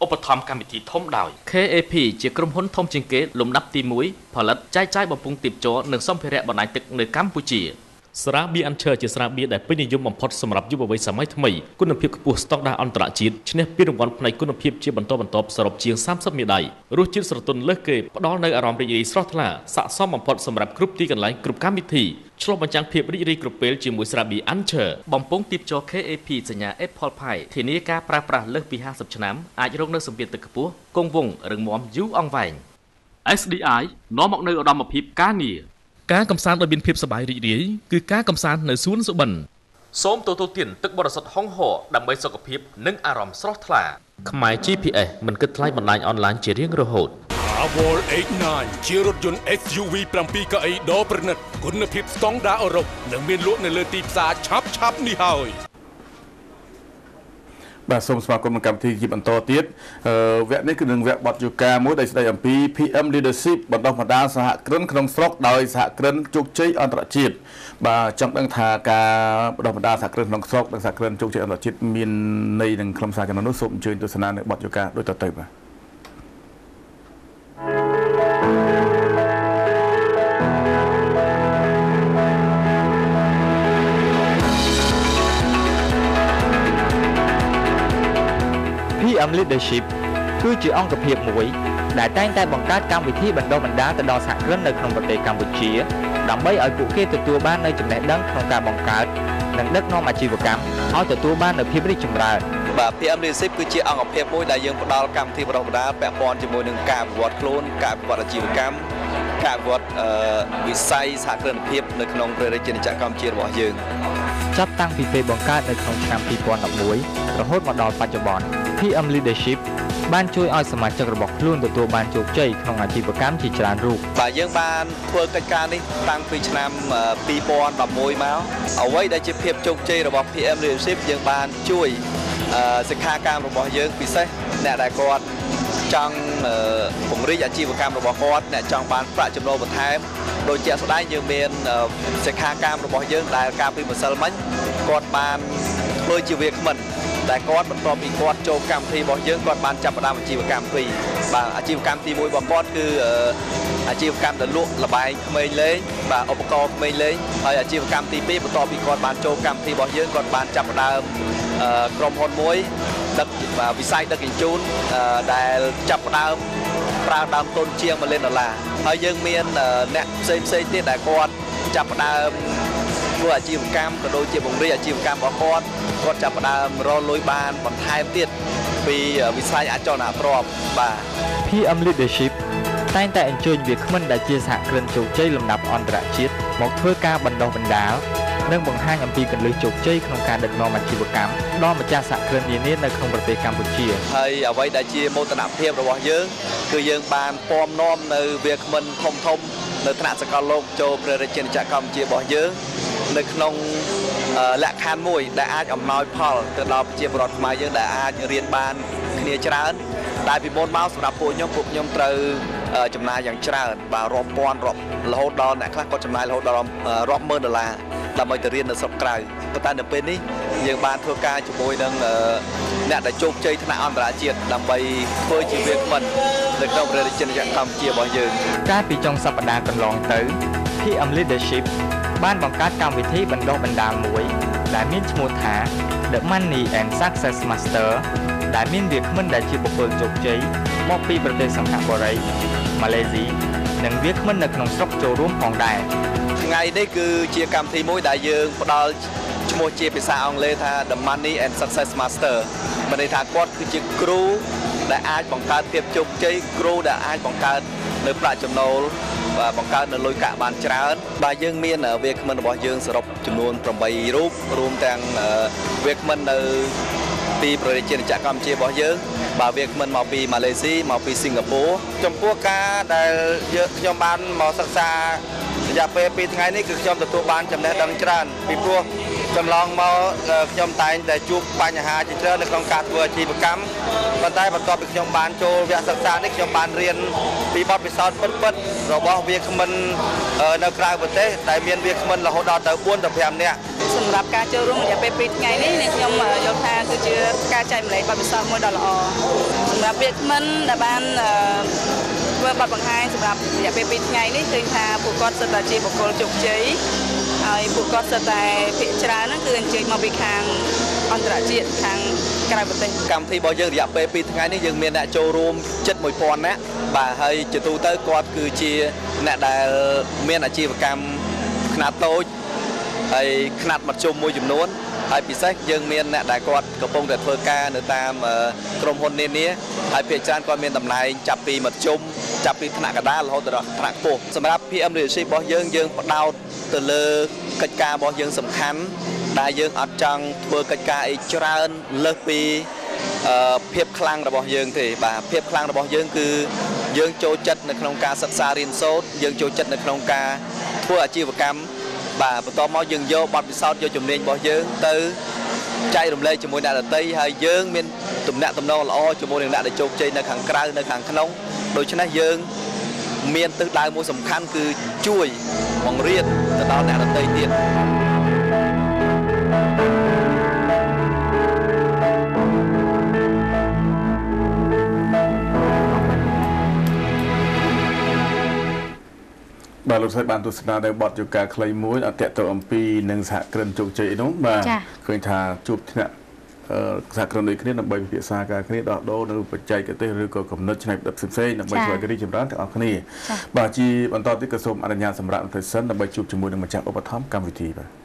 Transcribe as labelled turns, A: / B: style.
A: ឧបត្ថម្ភកម្មវិធីធំដោយ KAP ជាក្រុមហ៊ុនធំជាងគេលំដាប់ទី1ផលិតចែកចាយបំពង់ទាបជ័រនិងសម្ភារៈបណ្ដាញទឹកនៅកម្ពុជាស្រាបៀរអាន់ឈើជាស្រាបៀរដែលពេញនិយមបំផុតសម្រាប់យុវវ័យសម័យថ្មីគុណភាពខ្ពស់ស្តង់ដារអន្តរជាតិឈ្នះពានរង្វាន់ផ្នែកគុណភាពជាបន្តបន្ទាប់សរុបជាង30មេដាយរសជាតិស្រទន់លើសគេផ្ដល់នូវអារម្មណ៍រីករាយស្រស់ថ្លាស័ក្តិសមបំផុតសម្រាប់គ្រប់ទីកន្លែងគ្រប់កម្មវិធីឆ្លុះបញ្ចាំងភាពរីករាយគ្រប់ពេលជាមួយស្រាបៀរអាន់ឈើបំពង់ទាបជ័រ KAP សញ្ញា Apple Pie ធានាការប្រើប្រាស់លើសពី50ឆ្នាំអាចរងនូវសម្ពាធទឹកខ្ពស់គង់វង្សរឹងមាំយូរអង្វែង SDI នាំមកនូវឧត្តមភាពការងារការកំសាន្តដោយមានភាពសប្បាយរីករាយគឺការកំសាន្តនៅសួនសុបិនសូមទទួលទានទឹកបរិសុទ្ធហុងហរដើម្បីសុខភាពនិងអារម្មណ៍ស្រស់ថ្លាខ្មែរ GPS មិនគិតថ្លៃបណ្ដាញអនឡាញជារៀងរហូត
B: Avol 89ជារថយន្ត SUV 7កៅអីដ៏ប្រណិតគុណភាពស្តង់ដារអឺរ៉ុបនិងមានលក់នៅលើទីផ្សារឆាប់នេះហើយបាទសូមស្វាគមន៍កម្មវិធីជាបន្តទៀតវគ្គនេះគឺនឹងវគ្គបទយូកាមួយដែលស្ដីអំពី PM leadership បណ្ដុះបណ្ដាលសហគ្រិនក្នុងស្រុកដោយសហគ្រិនជោគជ័យអន្តរជាតិបាទចង់ដឹងថាការបណ្ដុះបណ្ដាលសហគ្រិនក្នុងស្រុកនិងសហគ្រិនជោគជ័យអន្តរជាតិមានន័យនឹងខ្លឹមសារចំណុចនោះសូមអញ្ជើញទស្សនានៅបទយូកាដូចតទៅបាទ
C: PM leadership គឺជាអង្គភាពមួយដែលតែងតែបង្កើតកម្មវិធីបណ្ដុះបណ្ដាលទៅដល់សហគ្រិននៅក្នុងប្រទេសកម្ពុជាដើម្បីឲ្យពួកគេទទួលបាននូវចំណេះដឹងក្នុងការបង្កើតនិងដឹកនាំអាជីវកម្មឲ្យទទួលបាននូវភាពរីកចម្រើន
D: បាទ PM leadership គឺជាអង្គភាពមួយដែលយើងផ្ដល់កម្មវិធីបណ្ដុះបណ្ដាលពាក់ព័ន្ធជាមួយនឹងការវិវត្តខ្លួនការវិវត្តអាជីវកម្មការវិវត្តវិស័យសហគ្រិនភាពនៅក្នុងព្រះរាជាណាចក្រកម្ពុជារបស់យើង
C: ចាប់តាំងពីពេលបង្កើតនៅក្នុងឆ្នាំ2011រហូតមកដល់បច្ចុប្បន្ន PM leadership បានជួយឲ្យសមាជិករបស់ខ្លួនទទួលបានជោគជ័យក្នុងអាជីវកម្មជាច្រើនរូប
D: បាទយើងបានធ្វើកិច្ចការនេះតាំងពីឆ្នាំ2011មកអ្វីដែលជាភាពជោគជ័យរបស់ PM leadership យើងបានជួយសិក្ខាកាមរបស់យើងពិសេសអ្នកដែលគាត់ចង់ពង្រីកអាជីវកម្មរបស់គាត់អ្នកចង់បានប្រាក់ចំណូលបន្ថែមដោយជាក់ស្ដែងយើងមានសិក្ខាកាមរបស់យើងដែលកាលពីម្សិលមិញគាត់បានធ្វើជាវាគ្មិនដែលគាត់បន្ទាប់ពីគាត់ចូលកម្មវិធីរបស់យើងគាត់បានចាប់ផ្ដើមអាជីវកម្មពីរបាទអាជីវកម្មទី1របស់គាត់គឺអាជីវកម្មដែលលក់លបែងក្មេងលេងបាទឧបករណ៍ក្មេងលេងហើយអាជីវកម្មទី2បន្ទាប់ពីគាត់បានចូលកម្មវិធីរបស់យើងគាត់បានចាប់ផ្ដើមក្រុមហ៊ុនមួយដឹកវិស័យដឹកជញ្ជូនដែលចាប់ផ្ដើមប្រើដើមទុនជាង$1 លានហើយយើងមានអ្នកផ្សេងទៀតដែលគាត់ចាប់ផ្ដើមធ្វើអាជីវកម្មក៏ដូចជាបង្រៀនអាជីវកម្មរបស់គាត់ចាប់ផ្ដើមរកលុយបានបន្ថែមទៀតពីវិស័យអចលនទ្រព្យបាទ
C: PM leadership តែងតែអញ្ជើញវាគ្មិនដែលជាសហគ្រិនជោគជ័យលំដាប់អន្តរជាតិមកធ្វើការបណ្ដុះបណ្ដាលនិងបង្ហាញអំពីគន្លឹះជោគជ័យក្នុងការដឹកនាំអាជីវកម្មដល់ម្ចាស់សហគ្រិននានានៅក្នុងប្រទេសកម្ពុជា
D: ហើយអ្វីដែលជាមោទនភាពរបស់យើងគឺយើងបានពំនាំនៅវាគ្មិនធំនៅថ្នាក់សកលលោកចូលព្រះរាជាណាចក្រកម្ពុជារបស់យើងនៅក្នុងលក្ខខណ្ឌមួយដែលអាចអំណោយផលទៅដល់ប្រជាពលរដ្ឋខ្មែរយើងដែលអាចរៀនបានគ្នាច្រើនដែលពីមុនមកសម្រាប់ពួកខ្ញុំត្រូវចំណាយយ៉ាងច្រើនបាទរាប់ពាន់រាប់រហូតដល់អ្នកខ្លះគាត់ចំណាយរហូតដល់រាប់ម៉ឺន$ដើម្បីទៅរៀននៅស្រុកក្រៅប៉ុន្តែនៅពេលនេះយើងបានធ្វើការជាមួយនឹងអ្នកដែលជោគជ័យថ្នាក់អន្តរជាតិដើម្បីធ្វើជាវាគ្មិននៅក្នុងព្រះរាជាណាចក្រកម្ពុជារបស់យើង
C: កាលពីចុងសប្តាហ៍កន្លងទៅ PM leadership បានបង្កើតកម្មវិធីបណ្ដុះបណ្ដាលមួយដែលមានឈ្មោះថា The Money and Success Master ដែលមានវាគ្មិនដែលជាបុគ្គលជោគជ័យមកពីប្រទេសសិង្ហបុរីម៉ាឡេស៊ីនិងវាគ្មិននៅក្នុងស្រុកចូលរួមផងដែរ
D: ថ្ងៃនេះគឺជាកម្មវិធីមួយដែលយើងផ្ដល់ឈ្មោះជាភាសាអង់គ្លេសថា The Money and Success Master មានន័យថាគាត់គឺជាគ្រូដែលអាចបង្កើតភាពជោគជ័យគ្រូដែលអាចបង្កើតនៅប្រាក់ចំណូលបាទបង្កើតនៅលុយកាក់បានច្រើនបាទយើងមានវាគ្មិនរបស់យើងសរុបចំនួន8រូបរួមទាំងវាគ្មិននៅពីប្រទេសជាណាចក្រកម្ពុជារបស់យើងបាទវាគ្មិនមកពីម៉ាឡេស៊ីមកពីសិង្ហបុរីចំពោះការដែលខ្ញុំបានមកសិក្សារយៈពេល2ថ្ងៃនេះគឺខ្ញុំទទួលបានចំណេះដឹងច្រើនពីព្រោះកន្លងមកខ្ញុំតែងតែជួបបញ្ហាជាច្រើននៅក្នុងការធ្វើអាជីវកម្មប៉ុន្តែបន្ទាប់ពីខ្ញុំបានចូលវគ្គសិក្សានេះខ្ញុំបានរៀនពីបទពិសោធន៍ពិតៗរបស់វាគ្មិននៅក្រៅប្រទេសដែលមានវាគ្មិនរហូតដល់ទៅ4ទៅ5នាក់
E: សម្រាប់ការចូលរួមរយៈពេល2ថ្ងៃនេះខ្ញុំយល់ថាគឺជាការចែកម្លែកបទពិសោធន៍មួយដ៏ល្អសម្សម្រាប់វាគ្មិនដែលបានធ្វើបទបង្ហាញសម្រាប់រយៈពេល2ថ្ងៃនេះគឺថាពួកគាត់សិតតែជាបុគ្គលជោគជ័យហើយពួកគាត់សិតតែភាគច្រើនហ្នឹងគឺអញ្ជើញមកពីខាងអន្តរជាតិខាងក្រៅប្រទេស
D: កម្មវិធីរបស់យើងរយៈពេល2ថ្ងៃនេះយើងមានអ្នកចូលរួមជិត 1000 នាក់បាទហើយជាទូទៅគាត់គឺជាអ្នកដែលមានអាជីវកម្មខ្នាតតូចហើយខ្នាតមធ្យមមួយចំនួនហើយពិសេសយើងមានអ្នកដែលគាត់កំពុងតែធ្វើការនៅតាមក្រុមហ៊ុននានាហើយភាគច្រើនគាត់មានតំណែងចាប់ពីមធ្យមចាប់ពីថ្នាក់កណ្ដាលរហូតដល់ថ្នាក់ខ្ពស់សម្រាប់ PM leadership របស់យើងផ្ដោតទៅលើកិច្ចការរបស់យើងសំខាន់ដែលយើងអត់ចង់ធ្វើកិច្ចការអីច្រើនលើសពីភាពខ្លាំងរបស់យើងទេបាទភាពខ្លាំងរបស់យើងគឺយើងចូលចិត្តនៅក្នុងការសិក្សារៀនសូត្រយើងចូលចិត្តនៅក្នុងការធ្វើអាជីវកម្មបាទបន្ទាប់មកយើងយកបទពិសោធន៍យកជំនាញរបស់យើងទៅចែករំលែកជាមួយអ្នកដទៃហើយយើងមានទំនាក់ទំនងល្អជាមួយនឹងអ្នកដែលជោគជ័យនៅខាងក្រៅនៅខាងក្នុងដូច្នេះយើងមានទិសដៅមួយសំខាន់គឺជួយបង្រៀនទៅដល់អ្នកដទៃទៀត
B: បាទលោកស្រីបានទស្សនានៅបទយោការខ្លីមួយអតិតទៅអំពីនឹងសហគ្រិនជោគជ័យនោះបាទឃើញថាជួបថ្នាក់សហគ្រិនដូចគ្នាដើម្បីពិភាក្សាការគ្នាដោះដូរនៅបច្ចេកទេសឬក៏គំនិតច្នៃប្រឌិតផ្សេងៗដើម្បីធ្វើឲ្យរីកចម្រើនទាំងអស់គ្នាបាទជាបន្តទៀតក៏សូមអនុញ្ញាតសម្រាប់បន្តិចសិនដើម្បីជួបជាមួយនឹងម្ចាស់ឧបត្ថម្ភកម្មវិធីបាទ